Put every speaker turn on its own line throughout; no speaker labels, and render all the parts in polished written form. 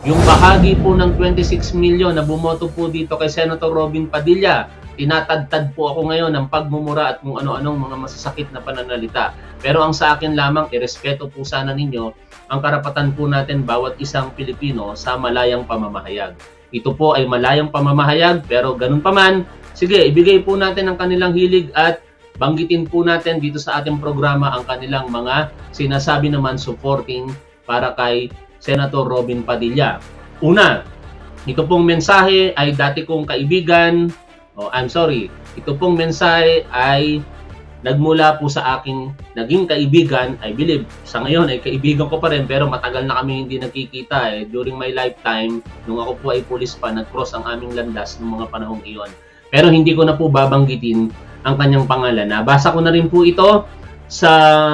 Yung bahagi po ng 26 million na bumoto po dito kay Senator Robin Padilla, tinatadtad po ako ngayon ng pagmumura at kung ano-anong mga masasakit na pananalita. Pero ang sa akin lamang, irespeto po sana ninyo ang karapatan po natin bawat isang Pilipino sa malayang pamamahayag. Ito po ay malayang pamamahayag, pero ganun pa man, sige, ibigay po natin ang kanilang hilig at banggitin po natin dito sa ating programa ang kanilang mga sinasabi naman supporting para kay Senator Robin Padilla. Una, ito pong mensahe ay dati kong kaibigan, ito pong mensahe ay nagmula po sa aking naging kaibigan, I believe, sa ngayon ay kaibigan ko pa rin pero matagal na kami hindi nagkikita during my lifetime, nung ako po ay pulis pa, nag-cross ang aming landas ng mga panahong iyon. Pero hindi ko na po babanggitin ang kanyang pangalan. Nabasa ko na rin po ito sa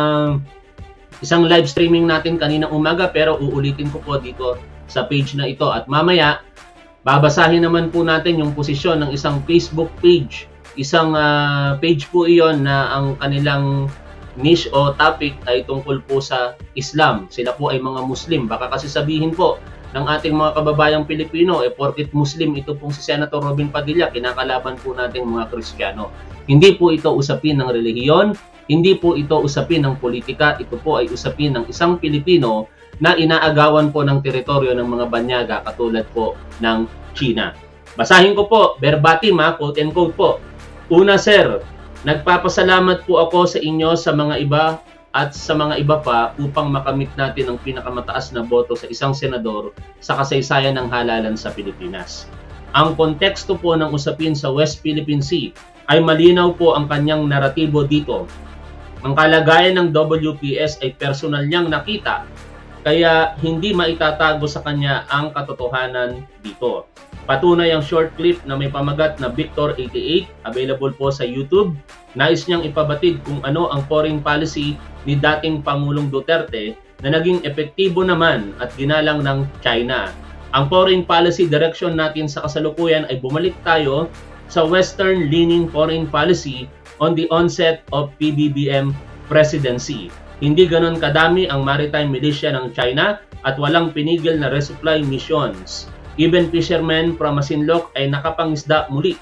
isang live streaming natin kaninang umaga pero uulitin ko po dito sa page na ito. At mamaya, babasahin naman po natin yung posisyon ng isang Facebook page. Isang page po iyon na ang kanilang niche o topic ay tungkol po sa Islam. Sila po ay mga Muslim. Baka kasi sabihin po ng ating mga kababayang Pilipino, porket Muslim ito pong si Senator Robin Padilla, kinakalaban po natin mga Kristiyano. Hindi po ito usapin ng relihiyon, hindi po ito usapin ng politika, ito po ay usapin ng isang Pilipino na inaagawan po ng teritoryo ng mga banyaga katulad po ng China. Basahin ko po, verbatim quote and quote po. Una, sir, nagpapasalamat po ako sa inyo sa mga iba at sa mga iba pa upang makamit natin ang pinakamataas na boto sa isang senador sa kasaysayan ng halalan sa Pilipinas. Ang konteksto po ng usapin sa West Philippine Sea ay malinaw po ang kanyang naratibo dito. Ang kalagayan ng WPS ay personal niyang nakita, kaya hindi maitatago sa kanya ang katotohanan dito. Patunay ang short clip na may pamagat na Victor 88, available po sa YouTube. Nais niyang ipabatid kung ano ang foreign policy ni dating Pangulong Duterte na naging epektibo naman at ginalang ng China. Ang foreign policy direction natin sa kasalukuyan ay bumalik tayo sa western-leaning foreign policy on the onset of PBBM presidency. Hindi ganon kadami ang maritime militia ng China at walang pinigil na resupply missions. Even fishermen from Masinloc ay nakapangisda muli.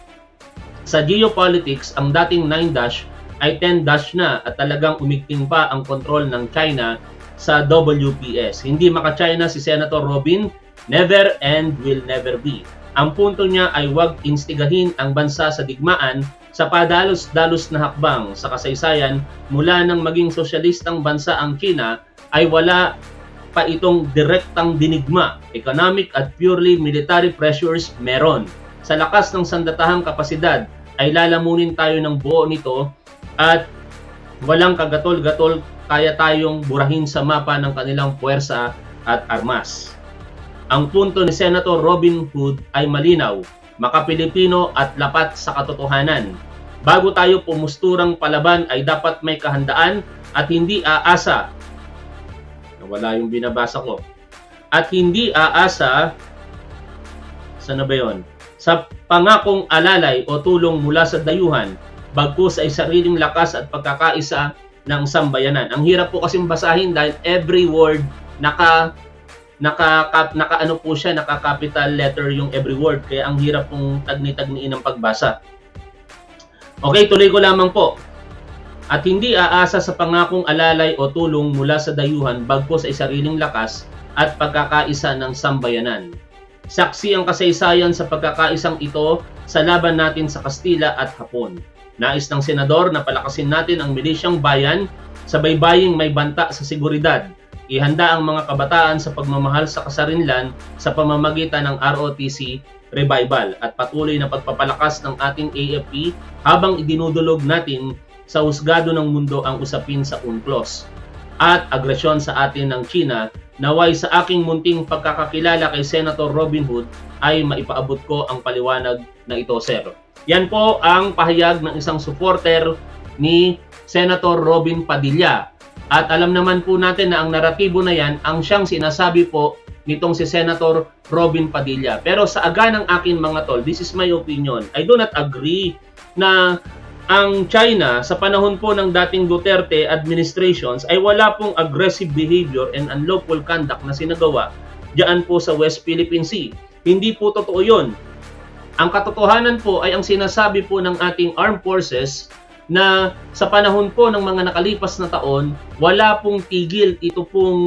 Sa geopolitics, ang dating 9- ay 10- na at talagang umigting pa ang kontrol ng China sa WPS. Hindi maka-China si Senator Robin, never and will never be. Ang punto niya ay huwag instigahin ang bansa sa digmaan sa padalos-dalos na hakbang sa kasaysayan. Mula nang maging sosyalistang bansa ang China ay wala pa itong direktang dinigma. Economic at purely military pressures meron. Sa lakas ng sandatahang kapasidad ay lalamunin tayo ng buo nito at walang kagatol-gatol kaya tayong burahin sa mapa ng kanilang puwersa at armas. Ang punto ni Senator Robin Hood ay malinaw, maka-Pilipino at lapat sa katotohanan. Bago tayo pumusturang palaban ay dapat may kahandaan at hindi aasa. Wala yung binabasa ko. At hindi aasa, saan na ba yun? Sa pangakong alalay o tulong mula sa dayuhan, bagkus ay sariling lakas at pagkakaisa ng sambayanan. Ang hirap po kasing basahin dahil every word naka-ano po siya, naka-capital letter yung every word. Kaya ang hirap pong tagni-tagniin ng pagbasa. Okay, tuloy ko lamang po. At hindi aasa sa pangakong alalay o tulong mula sa dayuhan bagkus ay sariling lakas at pagkakaisa ng sambayanan. Saksi ang kasaysayan sa pagkakaisang ito sa laban natin sa Kastila at Hapon. Nais ng senador na palakasin natin ang milisyang bayan sa baybaying may banta sa seguridad. Ihanda ang mga kabataan sa pagmamahal sa kasarinlan sa pamamagitan ng ROTC revival at patuloy na pagpapalakas ng ating AFP habang idinudulog natin sa husgado ng mundo ang usapin sa UNCLOS at agresyon sa atin ng China. Naway sa aking munting pagkakakilala kay Senator Robin Hood ay maipaabot ko ang paliwanag na ito, sir. Yan po ang pahayag ng isang supporter ni Senator Robin Padilla. At alam naman po natin na ang naratibo na yan ang siyang sinasabi po nitong si Senator Robin Padilla. Pero sa aga ng akin mga tol, this is my opinion. I do not agree na ang China sa panahon po ng dating Duterte administrations ay wala pong aggressive behavior and unlawful conduct na sinagawa diyan po sa West Philippine Sea. Hindi po totoo yun. Ang katotohanan po ay ang sinasabi po ng ating armed forces na sa panahon po ng mga nakalipas na taon, wala pong tigil ito pong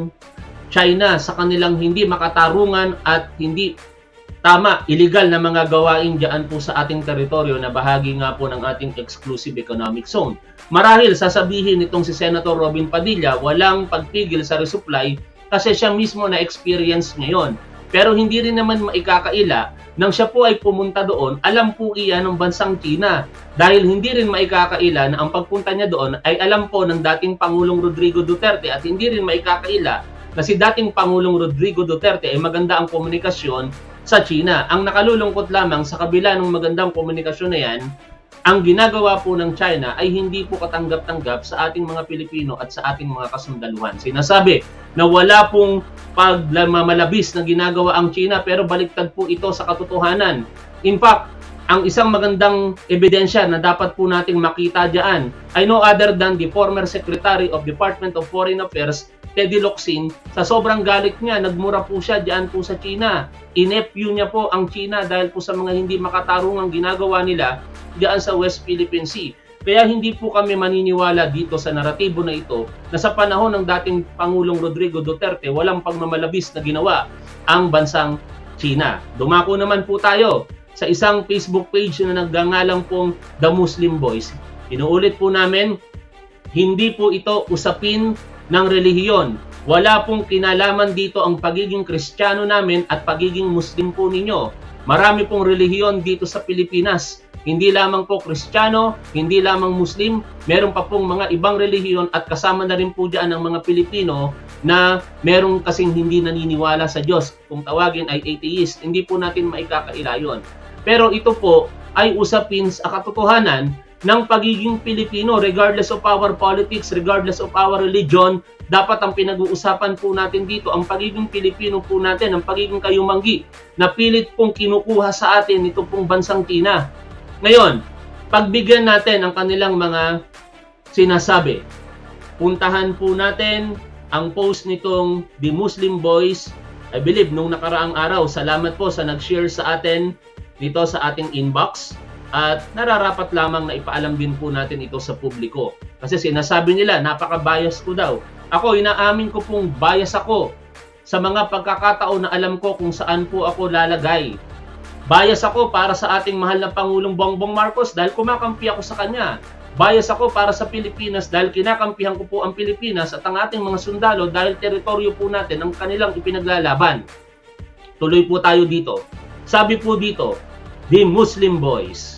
China sa kanilang hindi makatarungan at hindi tama, illegal na mga gawain diyan po sa ating teritoryo na bahagi nga po ng ating exclusive economic zone. Marahil sasabihin nitong si Senator Robin Padilla, walang pagpigil sa resupply kasi siya mismo na experience ngayon. Pero hindi rin naman maikakaila nang siya po ay pumunta doon, alam po iyan ng bansang China. Dahil hindi rin maikakaila na ang pagpunta niya doon ay alam po ng dating Pangulong Rodrigo Duterte at hindi rin maikakaila na si dating Pangulong Rodrigo Duterte ay maganda ang komunikasyon sa China. Ang nakalulungkot lamang sa kabila ng magandang komunikasyon na yan, ang ginagawa po ng China ay hindi po katanggap-tanggap sa ating mga Pilipino at sa ating mga kasundaluhan. Sinasabi na wala pong pagmamalabis na ginagawa ang China pero baliktad po ito sa katotohanan. In fact, ang isang magandang ebidensya na dapat po nating makita diyan ay no other than the former Secretary of Department of Foreign Affairs, Teddy Locsin. Sa sobrang galit niya, nagmura po siya diyan po sa China. Inepyu niya po ang China dahil po sa mga hindi makatarungang ginagawa nila diyan sa West Philippine Sea. Kaya hindi po kami maniniwala dito sa naratibo na ito na sa panahon ng dating Pangulong Rodrigo Duterte, walang pagmamalabis na ginawa ang bansang China. Dumako naman po tayo sa isang Facebook page na nagngangalang pong The Muslim Boys. Inuulit po namin, hindi po ito usapin ng relihiyon. Wala pong kinalaman dito ang pagiging Kristiyano namin at pagiging Muslim po ninyo. Marami pong relihiyon dito sa Pilipinas. Hindi lamang po Kristiyano, hindi lamang Muslim, meron pa pong mga ibang relihiyon at kasama na rin po dyan ang mga Pilipino na meron kasing hindi naniniwala sa Diyos. Kung tawagin ay atheist, hindi po natin maikakaila yun. Pero ito po ay usapin sa katotohanan ng pagiging Pilipino regardless of our politics, regardless of our religion. Dapat ang pinag-uusapan po natin dito, ang pagiging Pilipino po natin, ang pagiging kayumanggi na pilit pong kinukuha sa atin ito pong bansang China. Ngayon, pagbigyan natin ang kanilang mga sinasabi. Puntahan po natin ang post nitong The Muslim Boys. I believe nung nakaraang araw, salamat po sa nag-share sa atin dito sa ating inbox. At nararapat lamang na ipaalam din po natin ito sa publiko. Kasi sinasabi nila, napaka-bias ko daw. Ako, inaamin ko pong bias ako sa mga pagkakataon na alam ko kung saan po ako lalagay. Bias ako para sa ating mahal na Pangulong Bongbong Marcos dahil kumakampi ako sa kanya. Bias ako para sa Pilipinas dahil kinakampihan ko po ang Pilipinas at ang ating mga sundalo dahil teritoryo po natin ang kanilang ipinaglalaban. Tuloy po tayo dito. Sabi po dito, The Muslim Boys.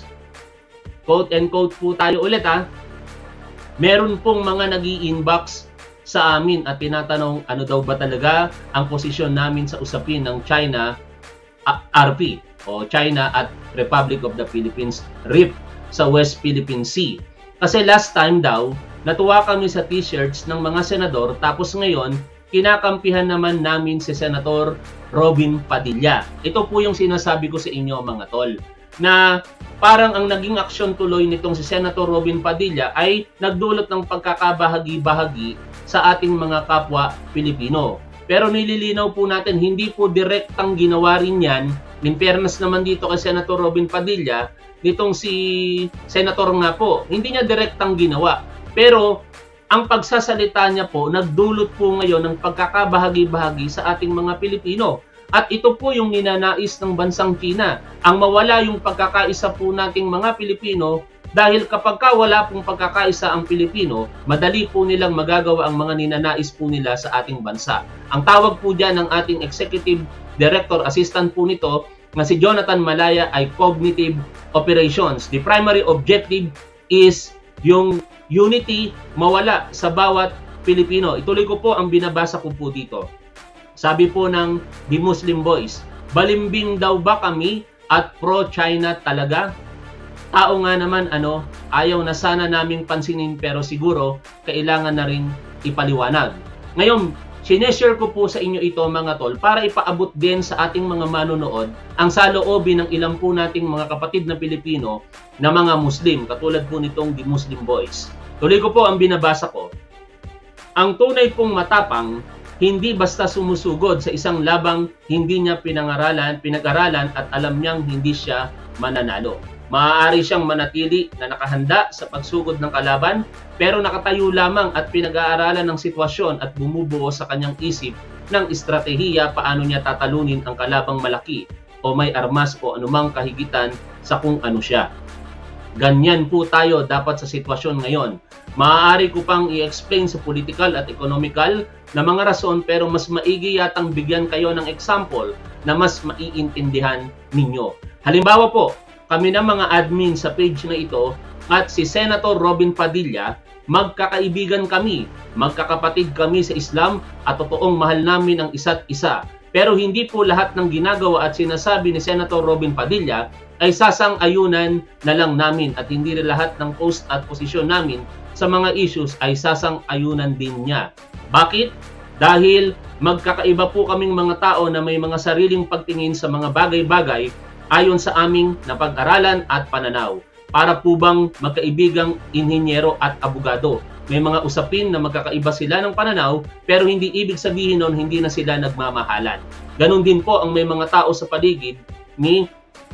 Quote and quote po tayo ulit ha. Meron pong mga nag-i-inbox sa amin at tinatanong ano daw ba talaga ang posisyon namin sa usapin ng China RP o China at Republic of the Philippines RIP sa West Philippine Sea. Kasi last time daw, natuwa kami sa t-shirts ng mga senador tapos ngayon, kinakampihan naman namin si Senator Robin Padilla. Ito po yung sinasabi ko sa inyo mga tol, na parang ang naging aksyon tuloy nitong si Senator Robin Padilla ay nagdulot ng pagkakabahagi-bahagi sa ating mga kapwa Pilipino. Pero nililinaw po natin, hindi po direktang ginawa rin yan. In fairness naman dito kay Senator Robin Padilla, nitong si Senator nga po, hindi niya direktang ginawa. Pero ang pagsasalita niya po, nagdulot po ngayon ng pagkakabahagi-bahagi sa ating mga Pilipino. At ito po yung ninanais ng bansang China, ang mawala yung pagkakaisa po nating mga Pilipino. Dahil kapag wala pong pagkakaisa ang Pilipino, madali po nilang magagawa ang mga ninanais po nila sa ating bansa. Ang tawag po dyan ng ating Executive Director, Assistant po nito, na si Jonathan Malaya ay Cognitive Operations. The primary objective is yung unity mawala sa bawat Pilipino. Ituloy ko po ang binabasa ko po dito. Sabi po ng The Muslim Boys, balimbing daw ba kami at pro-China talaga? Tao nga naman ayaw na sana naming pansinin pero siguro kailangan na rin ipaliwanag. Ngayon, sineshare ko po sa inyo ito mga tol para ipaabot din sa ating mga manonood ang saloobin ng ilang po nating mga kapatid na Pilipino na mga Muslim, katulad po nitong The Muslim Boys. Tuloy ko po ang binabasa ko. Ang tunay pong matapang hindi basta sumusugod sa isang labang hindi niya pinag-aralan at alam niyang hindi siya mananalo. Maaari siyang manatili na nakahanda sa pagsugod ng kalaban, pero nakatayo lamang at pinag-aaralan ng sitwasyon at bumubuo sa kanyang isip ng estratehiya paano niya tatalunin ang kalabang malaki o may armas o anumang kahigitan sa kung ano siya. Ganyan po tayo dapat sa sitwasyon ngayon. Maaari ko pang i-explain sa political at economical na mga rason, pero mas maigi yatang bigyan kayo ng example na mas maiintindihan ninyo. Halimbawa po, kami na mga admin sa page na ito at si Senator Robin Padilla, magkakaibigan kami, magkakapatid kami sa Islam at totoong mahal namin ang isa't isa. Pero hindi po lahat ng ginagawa at sinasabi ni Senator Robin Padilla ay sasang-ayunan na lang namin, at hindi rin lahat ng post at posisyon namin sa mga issues ay sasang-ayunan din niya. Bakit? Dahil magkakaiba po kaming mga tao na may mga sariling pagtingin sa mga bagay-bagay ayon sa aming napag-aralan at pananaw. Para po bang magkaibigang inhinyero at abogado? May mga usapin na magkakaiba sila ng pananaw, pero hindi ibig sabihin nun hindi na sila nagmamahalan. Ganon din po ang may mga tao sa paligid ni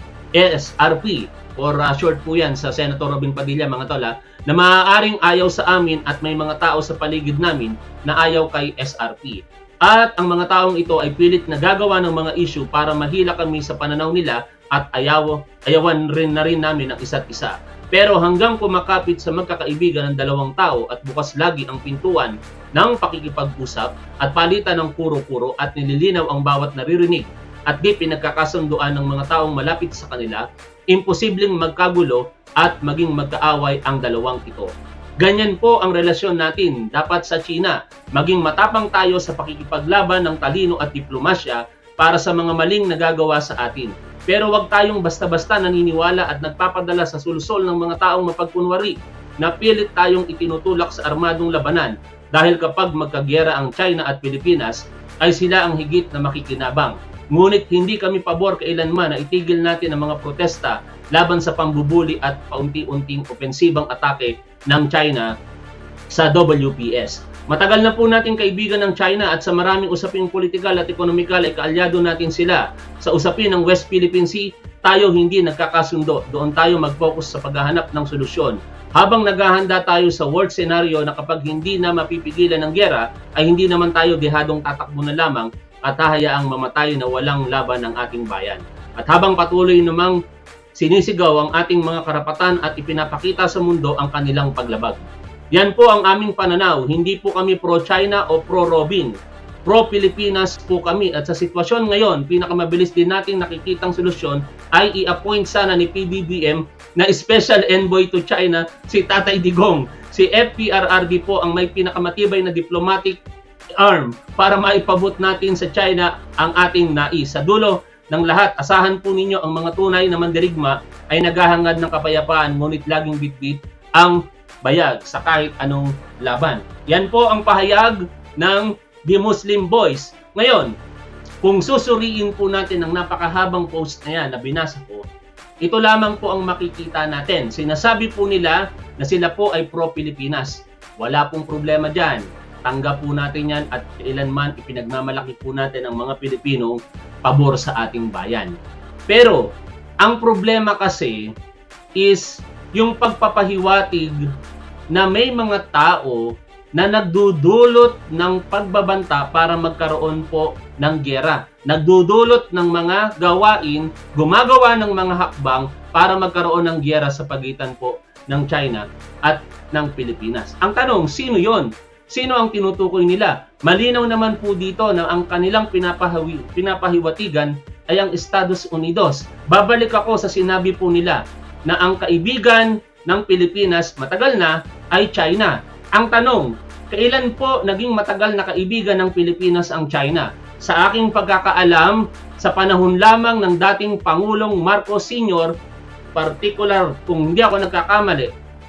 SRP, or short po yan sa Senator Robin Padilla, mga tola, na maaaring ayaw sa amin at may mga tao sa paligid namin na ayaw kay SRP. At ang mga taong ito ay pilit na gagawa ng mga issue para mahila kami sa pananaw nila at ayawan rin namin ang isa't isa. Pero hanggang kumakapit sa magkakaibigan ng dalawang tao at bukas lagi ang pintuan ng pakikipag-usap at palitan ng kuro-kuro at nililinaw ang bawat naririnig at di pinagkakasunduan ng mga taong malapit sa kanila, imposibleng magkagulo at maging magkaaway ang dalawang ito. Ganyan po ang relasyon natin dapat sa China. Maging matapang tayo sa pakikipaglaban ng talino at diplomasya para sa mga maling nagagawa sa atin. Pero wag tayong basta-basta naniniwala at nagpapadala sa sulsol ng mga taong mapagkunwari na pilit tayong itinutulak sa armadong labanan, dahil kapag magkagyera ang China at Pilipinas ay sila ang higit na makikinabang. Ngunit hindi kami pabor kailanman na itigil natin ang mga protesta laban sa pambubuli at paunti-unting opensibang atake ng China sa WPS. Matagal na po nating kaibigan ng China at sa maraming usaping politikal at ekonomikal ay kaalyado natin sila. Sa usapin ng West Philippine Sea, tayo hindi nagkakasundo. Doon tayo mag-focus sa paghahanap ng solusyon. Habang naghahanda tayo sa worst scenario na kapag hindi na mapipigilan ng giyera, ay hindi naman tayo dehadong tatakbo na lamang at hahayaang mamatay na walang laban ng ating bayan. At habang patuloy namang sinisigaw ang ating mga karapatan at ipinapakita sa mundo ang kanilang paglabag. Yan po ang aming pananaw. Hindi po kami pro-China o pro-Robin. Pro-Pilipinas po kami, at sa sitwasyon ngayon, pinakamabilis din nating nakikitang solusyon ay i-appoint sana ni PBBM na Special Envoy to China si Tatay Digong. Si FPRRD po ang may pinakamatibay na diplomatic arm para maipabot natin sa China ang ating nais. Sa dulo ng lahat, asahan po ninyo ang mga tunay na mandirigma ay naghahangad ng kapayapaan, ngunit laging bitbit ang bayag sa kahit anong laban. Yan po ang pahayag ng The Muslim Voice. Ngayon, kung susuriin po natin ang napakahabang post na yan na binasa ko, ito lamang po ang makikita natin. Sinasabi po nila na sila po ay pro-Pilipinas. Wala pong problema dyan. Tanggap po natin yan at kailanman ipinagmamalaki po natin ang mga Pilipinong pabor sa ating bayan. Pero, ang problema kasi is yung pagpapahiwatig na may mga tao na nagdudulot ng pagbabanta para magkaroon po ng giyera. Nagdudulot ng mga gawain, gumagawa ng mga hakbang para magkaroon ng giyera sa pagitan po ng China at ng Pilipinas. Ang tanong, sino yon? Sino ang tinutukoy nila? Malinaw naman po dito na ang kanilang pinapahiwatigan ay ang Estados Unidos. Babalik ako sa sinabi po nila na ang kaibigan ng Pilipinas matagal na ay China. Ang tanong, kailan po naging matagal na kaibigan ng Pilipinas ang China? Sa aking pagkakaalam, sa panahon lamang ng dating Pangulong Marcos Sr., particular kung hindi ako nagkakamali,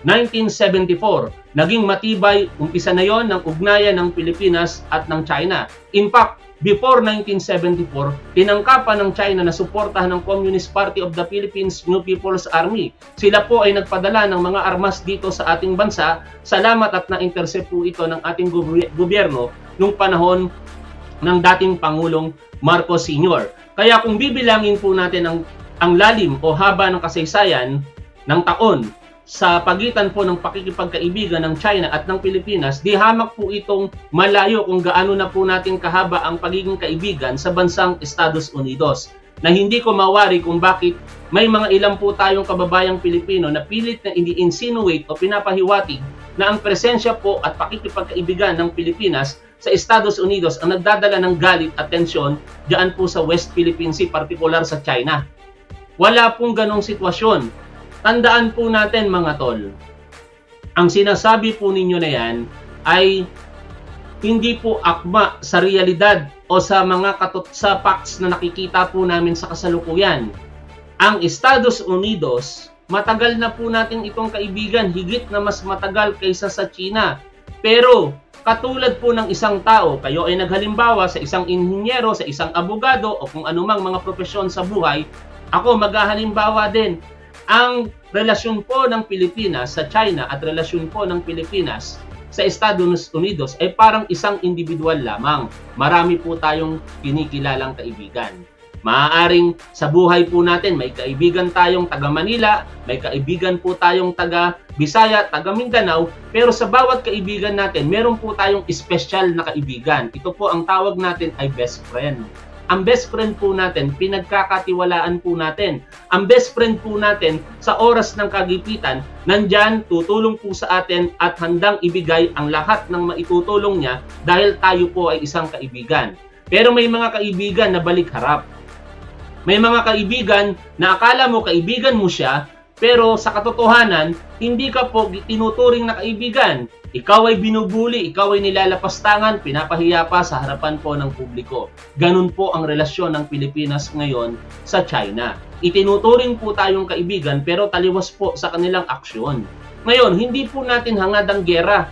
1974, naging matibay, umpisa na yon ng ugnayan ng Pilipinas at ng China. In fact, before 1974, tinangkapan ng China na suportahan ng Communist Party of the Philippines New People's Army. Sila po ay nagpadala ng mga armas dito sa ating bansa. Salamat at na-intercept po ito ng ating gobyerno nung panahon ng dating Pangulong Marcos Sr. Kaya kung bibilangin po natin ang lalim o haba ng kasaysayan ng taon sa pagitan po ng pakikipagkaibigan ng China at ng Pilipinas, di hamak po itong malayo kung gaano na po natin kahaba ang pagiging kaibigan sa bansang Estados Unidos. Na hindi ko mawari kung bakit may mga ilang po tayong kababayang Pilipino na pilit na ini-insinuate o pinapahiwatig na ang presensya po at pakikipagkaibigan ng Pilipinas sa Estados Unidos ang nagdadala ng galit at tensyon diyan po sa West Philippine Sea, partikular sa China. Wala pong ganong sitwasyon. Tandaan po natin mga tol, ang sinasabi po ninyo na yan ay hindi po akma sa realidad o sa mga sa facts na nakikita po namin sa kasalukuyan. Ang Estados Unidos, matagal na po natin itong kaibigan, higit na mas matagal kaysa sa China. Pero katulad po ng isang tao, kayo ay naghalimbawa sa isang inhinyero, sa isang abogado o kung anumang mga profesyon sa buhay, ako maghahalimbawa din. Ang relasyon po ng Pilipinas sa China at relasyon po ng Pilipinas sa Estados Unidos ay parang isang individual lamang. Marami po tayong kinikilalang kaibigan. Maaaring sa buhay po natin may kaibigan tayong taga Manila, may kaibigan po tayong taga Bisaya, taga Mindanao, pero sa bawat kaibigan natin, meron po tayong special na kaibigan. Ito po ang tawag natin ay best friend. Ang best friend po natin, pinagkakatiwalaan po natin. Ang best friend po natin, sa oras ng kagipitan, nandyan, tutulong po sa atin at handang ibigay ang lahat ng maitutulong niya dahil tayo po ay isang kaibigan. Pero may mga kaibigan na balik harap. May mga kaibigan na akala mo kaibigan mo siya, pero sa katotohanan, hindi ka po tinuturing na kaibigan. Ikaw ay binubuli, ikaw ay nilalapastangan, pinapahiya pa sa harapan po ng publiko. Ganun po ang relasyon ng Pilipinas ngayon sa China. Itinuturing po tayong kaibigan pero taliwas po sa kanilang aksyon. Ngayon, hindi po natin hangad ang gera.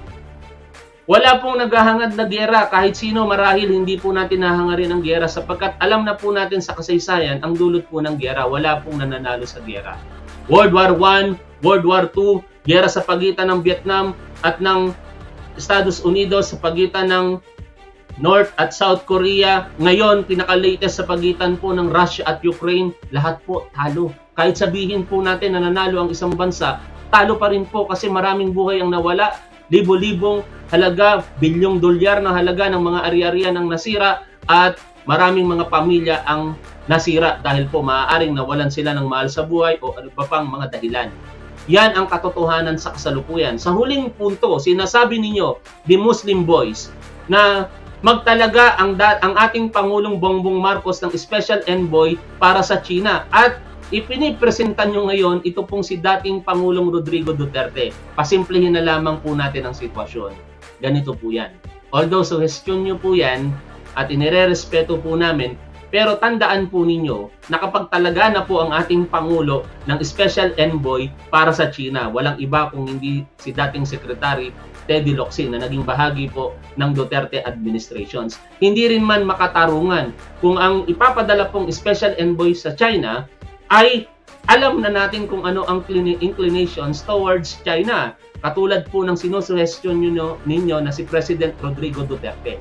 Wala pong naghahangad na gera, kahit sino marahil hindi po natin nahangarin ang gera sapagkat alam na po natin sa kasaysayan ang dulot po ng gera, wala pong nananalo sa gera. World War I, World War II, gera sa pagitan ng Vietnam at ng Estados Unidos, sa pagitan ng North at South Korea. Ngayon, pinaka-latest sa pagitan po ng Russia at Ukraine, lahat po talo. Kahit sabihin po natin na nanalo ang isang bansa, talo pa rin po kasi maraming buhay ang nawala, libo-libong halaga, bilyong dolyar na halaga ng mga ari-arian ang nasira at maraming mga pamilya ang nasira dahil po maaaring nawalan sila ng mahal sa buhay o ano pa pang mga dahilan. Yan ang katotohanan sa kasalukuyan. Sa huling punto, sinasabi ninyo, the Muslim Boys, na magtalaga ang ating Pangulong Bongbong Marcos ng Special Envoy para sa China. At ipinipresentan nyo ngayon, ito pong si dating Pangulong Rodrigo Duterte. Pasimplihin na lamang po natin ang sitwasyon. Ganito po yan. Although suggestion nyo po yan at inirerespeto po namin, pero tandaan po ninyo na kapag talaga na po ang ating Pangulo ng Special Envoy para sa China, walang iba kung hindi si dating Secretary Teddy Locsin na naging bahagi po ng Duterte administrations. Hindi rin man makatarungan kung ang ipapadala pong Special Envoy sa China ay alam na natin kung ano ang inclinations towards China. Katulad po ng sinusuhestyon ninyo na si President Rodrigo Duterte.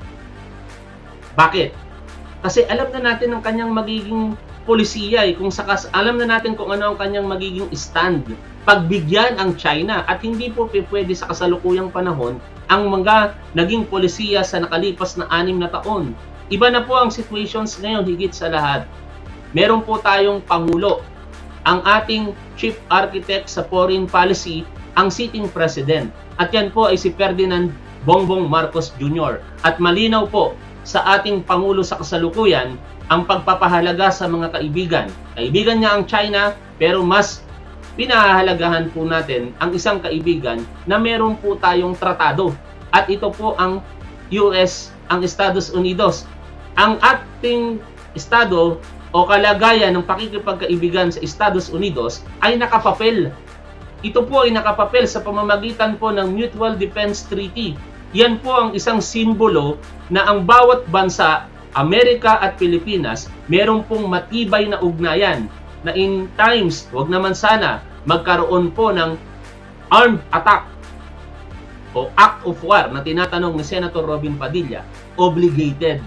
Bakit? Kasi alam na natin ang kanyang magiging polisiya alam na natin kung ano ang kanyang magiging stand. Pagbigyan ang China at hindi po pwede sa kasalukuyang panahon ang mga naging polisiya sa nakalipas na 6 na taon. Iba na po ang situations ngayon higit sa lahat. Meron po tayong Pangulo. Ang ating Chief Architect sa Foreign Policy, ang sitting President. At yan po ay si Ferdinand Bongbong Marcos Jr. At malinaw po sa ating Pangulo sa kasalukuyan ang pagpapahalaga sa mga kaibigan. Kaibigan niya ang China, pero mas pinahahalagahan po natin ang isang kaibigan na meron po tayong tratado. At ito po ang US, ang Estados Unidos. Ang ating estado o kalagayan ng pakikipagkaibigan sa Estados Unidos ay nakapapel. Ito po ay nakapapel sa pamamagitan po ng Mutual Defense Treaty. Yan po ang isang simbolo na ang bawat bansa, Amerika at Pilipinas, meron pong matibay na ugnayan na in times, wag naman sana, magkaroon po ng armed attack o act of war na tinatanong ni Senator Robin Padilla, obligated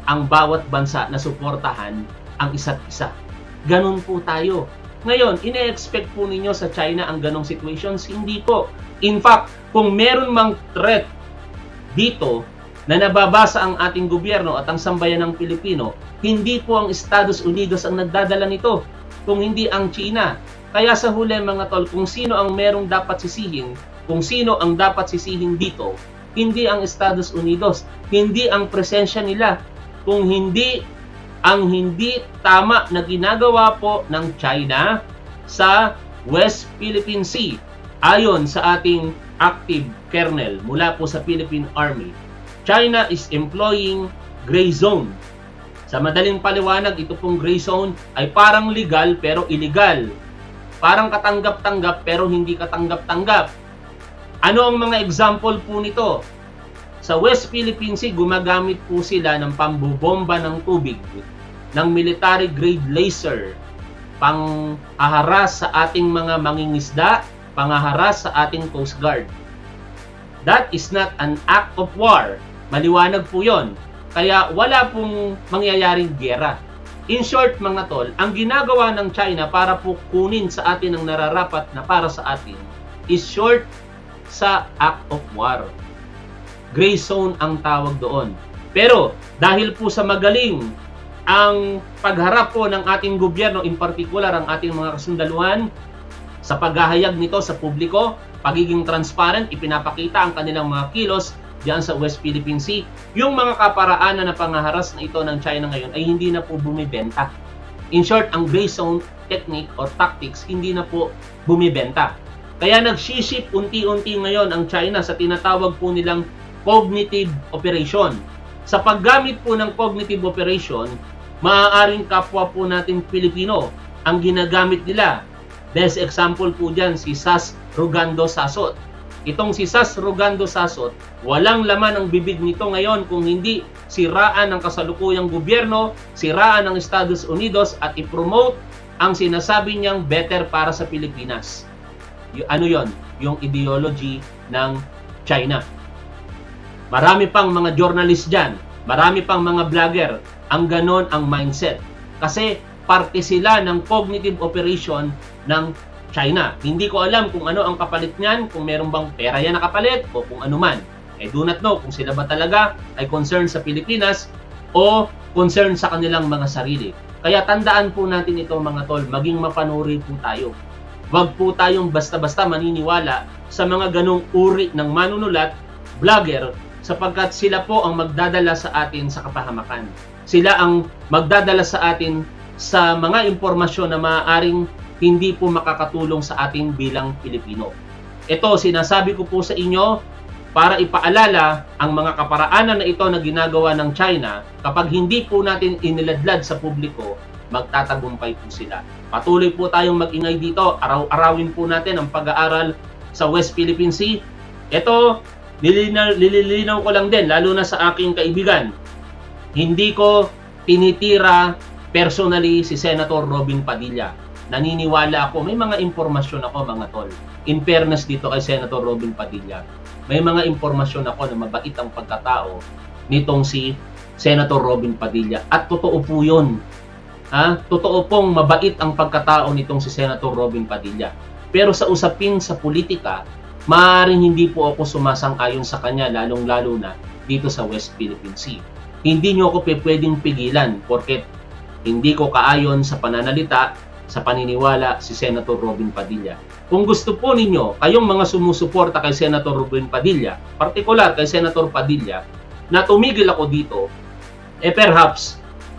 ang bawat bansa na suportahan ang isa't isa. Ganun po tayo. Ngayon, ine-expect po ninyo sa China ang ganong situations? Hindi po. In fact, kung meron mang threat dito na nababasa ang ating gobyerno at ang sambayan ng Pilipino, hindi po ang Estados Unidos ang nagdadala nito, kung hindi ang China. Kaya sa huli mga tol, kung sino ang merong dapat sisihin, kung sino ang dapat sisihin dito, hindi ang Estados Unidos, hindi ang presensya nila, kung hindi ang hindi tama na ginagawa po ng China sa West Philippine Sea ayon sa ating active kernel mula po sa Philippine Army. China is employing gray zone. Sa madaling paliwanag, ito pong gray zone ay parang legal pero illegal. Parang katanggap-tanggap pero hindi katanggap-tanggap. Ano ang mga example po nito? Sa West Philippine Sea, gumagamit po sila ng pambobomba ng tubig, ng military grade laser, panghaharas sa ating mga mangingisda, panghaharas sa ating Coast Guard. That is not an act of war. Maliwanag po yon. Kaya wala pong mangyayaring giyera. In short mga tol, ang ginagawa ng China para po kunin sa atin ang nararapat na para sa atin is short sa act of war. Gray zone ang tawag doon. Pero dahil po sa magaling ang pagharap po ng ating gobyerno, in particular ang ating mga kasundaluhan, sa paghahayag nito sa publiko, pagiging transparent, ipinapakita ang kanilang mga kilos diyan sa West Philippine Sea. Yung mga kaparaanan na panghaharas na ito ng China ngayon ay hindi na po bumibenta. In short, ang gray zone technique or tactics hindi na po bumibenta. Kaya nagsiship unti-unti ngayon ang China sa tinatawag po nilang cognitive operation. Sa paggamit po ng cognitive operation, maaaring kapwa po natin Pilipino ang ginagamit nila. Best example po dyan si Sas Rugando Sasot. Itong si Sas Rugando Sasot, walang laman ang bibig nito ngayon kung hindi siraan ng kasalukuyang gobyerno, siraan ng Estados Unidos at i-promote ang sinasabi niyang better para sa Pilipinas. Ano yon? Yung ideology ng China. Marami pang mga journalist dyan, marami pang mga vlogger, ang ganon ang mindset. Kasi parte sila ng cognitive operation ng China. Hindi ko alam kung ano ang kapalit niyan, kung meron bang pera yan nakapalit o kung ano man. I do not know kung sila ba talaga ay concerned sa Pilipinas o concerned sa kanilang mga sarili. Kaya tandaan po natin ito mga tol, maging mapanuri po tayo. Huwag po tayong basta-basta maniniwala sa mga ganong uri ng manunulat, vlogger, sapagkat sila po ang magdadala sa atin sa kapahamakan. Sila ang magdadala sa atin sa mga impormasyon na maaaring hindi po makakatulong sa atin bilang Pilipino. Ito, sinasabi ko po sa inyo para ipaalala ang mga kaparaanan na ito na ginagawa ng China. Kapag hindi po natin iniladlad sa publiko, magtatagumpay po sila. Patuloy po tayong mag-ingay dito. Araw-arawin po natin ang pag-aaral sa West Philippine Sea. Ito, nililinaw ko lang din, lalo na sa aking kaibigan. Hindi ko tinitira personally si Senator Robin Padilla. Naniniwala ako, may mga impormasyon ako mga tol. In fairness dito kay Senator Robin Padilla, may mga impormasyon ako na mabait ang pagkatao nitong si Senator Robin Padilla. At totoo po yun. Totoo pong mabait ang pagkatao nitong si Senator Robin Padilla. Pero sa usapin sa politika, maaaring hindi po ako sumasang-ayon sa kanya, lalong-lalo na dito sa West Philippine Sea. Hindi nyo ako pwedeng pigilan porket hindi ko kaayon sa pananalita, sa paniniwala si Senator Robin Padilla. Kung gusto po ninyo, kayong mga sumusuporta kay Senator Robin Padilla, partikular kay Senator Padilla, na tumigil ako dito, perhaps,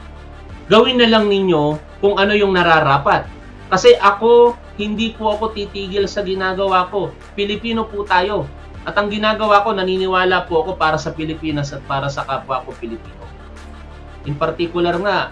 gawin na lang ninyo kung ano yung nararapat. Kasi ako, hindi po ako titigil sa ginagawa ko. Pilipino po tayo. At ang ginagawa ko, naniniwala po ako para sa Pilipinas at para sa kapwa ko Pilipino. In particular nga,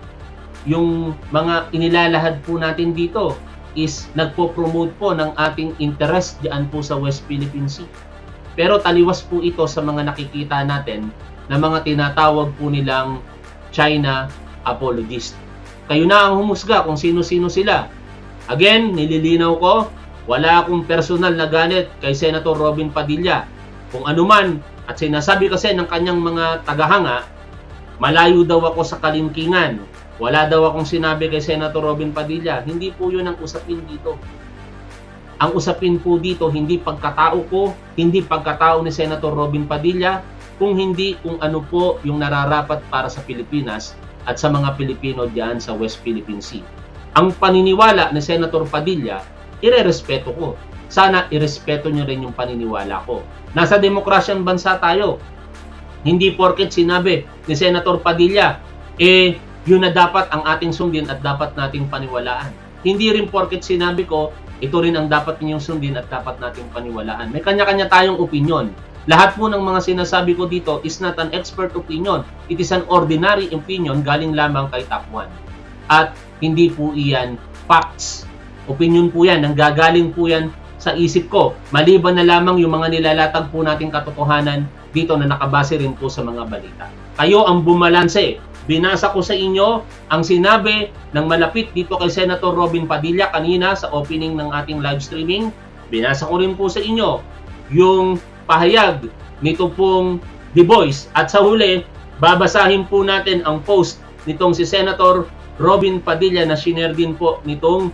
yung mga inilalahad po natin dito is nagpo-promote po ng ating interest diyan po sa West Philippine Sea. Pero taliwas po ito sa mga nakikita natin na mga tinatawag po nilang China apologist. Kayo na ang humusga kung sino-sino sila. Again, nililinaw ko, wala akong personal na galit kay Senator Robin Padilla. Kung ano man, at sinasabi kasi ng kanyang mga tagahanga, malayo daw ako sa kalingkingan, wala daw akong sinabi kay Senator Robin Padilla. Hindi po yun ang usapin dito. Ang usapin po dito, hindi pagkatao ko, hindi pagkatao ni Senator Robin Padilla, kung hindi kung ano po yung nararapat para sa Pilipinas at sa mga Pilipino diyan sa West Philippine Sea. Ang paniniwala ni Senator Padilla, irerespeto ko. Sana irespeto nyo rin yung paniniwala ko. Nasa demokrasyang bansa tayo. Hindi porket sinabi ni Senator Padilla, yun na dapat ang ating sundin at dapat nating paniwalaan. Hindi rin porket sinabi ko, ito rin ang dapat ninyong sundin at dapat nating paniwalaan. May kanya-kanya tayong opinion. Lahat po ng mga sinasabi ko dito is not an expert opinion. It is an ordinary opinion galing lamang kay Top 1. At hindi po iyan facts. Opinion po yan. Nanggagaling po yan sa isip ko. Maliban na lamang yung mga nilalatag po nating katotohanan dito na nakabase rin po sa mga balita. Kayo ang bumalanse. Binasa ko sa inyo ang sinabi ng malapit dito kay Senator Robin Padilla kanina sa opening ng ating live streaming. Binasa ko rin po sa inyo yung pahayag nito pong The Voice. At sa huli, babasahin po natin ang post nitong si Senator Robin Padilla na share din po nitong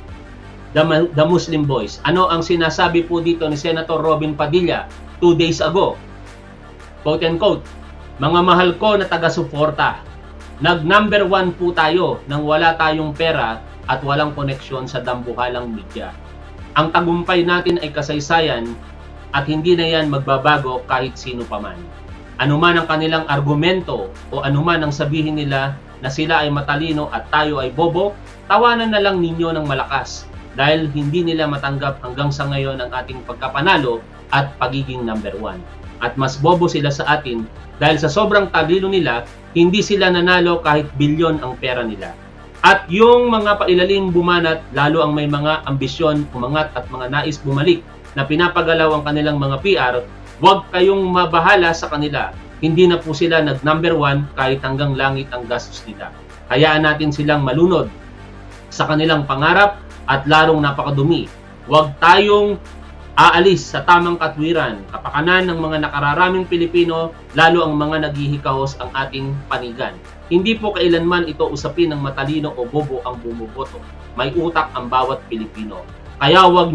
The Muslim Voice. Ano ang sinasabi po dito ni Senator Robin Padilla 2 days ago? Quote and quote, "Mga mahal ko na taga-suporta, nag-number 1 po tayo nang wala tayong pera at walang koneksyon sa dambuhalang media. Ang tagumpay natin ay kasaysayan at hindi na yan magbabago kahit sino pa man. Anuman ang kanilang argumento o anuman ang sabihin nila na sila ay matalino at tayo ay bobo, tawanan na lang ninyo ng malakas dahil hindi nila matanggap hanggang sa ngayon ang ating pagkapanalo at pagiging number 1. At mas bobo sila sa atin dahil sa sobrang talino nila, hindi sila nanalo kahit bilyon ang pera nila. At yung mga pailalim bumanat, lalo ang may mga ambisyon, umangat at mga nais bumalik na pinapagalaw ang kanilang mga PR, huwag kayong mabahala sa kanila. Hindi na po sila nag-number 1 kahit hanggang langit ang gastos nila. Hayaan natin silang malunod sa kanilang pangarap at larong napakadumi. Huwag tayong aalis sa tamang katwiran, kapakanan ng mga nakararaming Pilipino, lalo ang mga naghihikahos ang ating panigan. Hindi po kailanman ito usapin ng matalino o bobo ang bumuboto. May utak ang bawat Pilipino. Kaya wag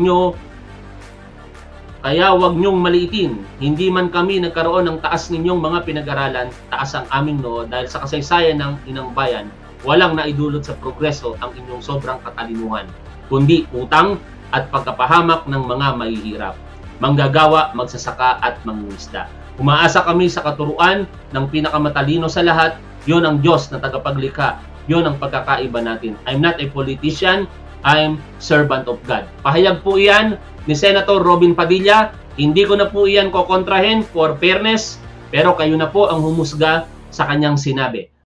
nyong maliitin. Hindi man kami nagkaroon ng taas ninyong mga pinag-aralan, taas ang aming noo dahil sa kasaysayan ng inang bayan, walang naidulot sa progreso ang inyong sobrang katalinuhan, kundi utang at pagkapahamak ng mga mahihirap, manggagawa, magsasaka at mangingisda. Umaasa kami sa katuruan ng pinakamatalino sa lahat. Yon ang Diyos na tagapaglikha. Yon ang pagkakaiba natin. I'm not a politician, I'm servant of God. Pahayag po iyan ni Senator Robin Padilla. Hindi ko na po iyan kokontrahin for fairness, pero kayo na po ang humusga sa kanyang sinabi.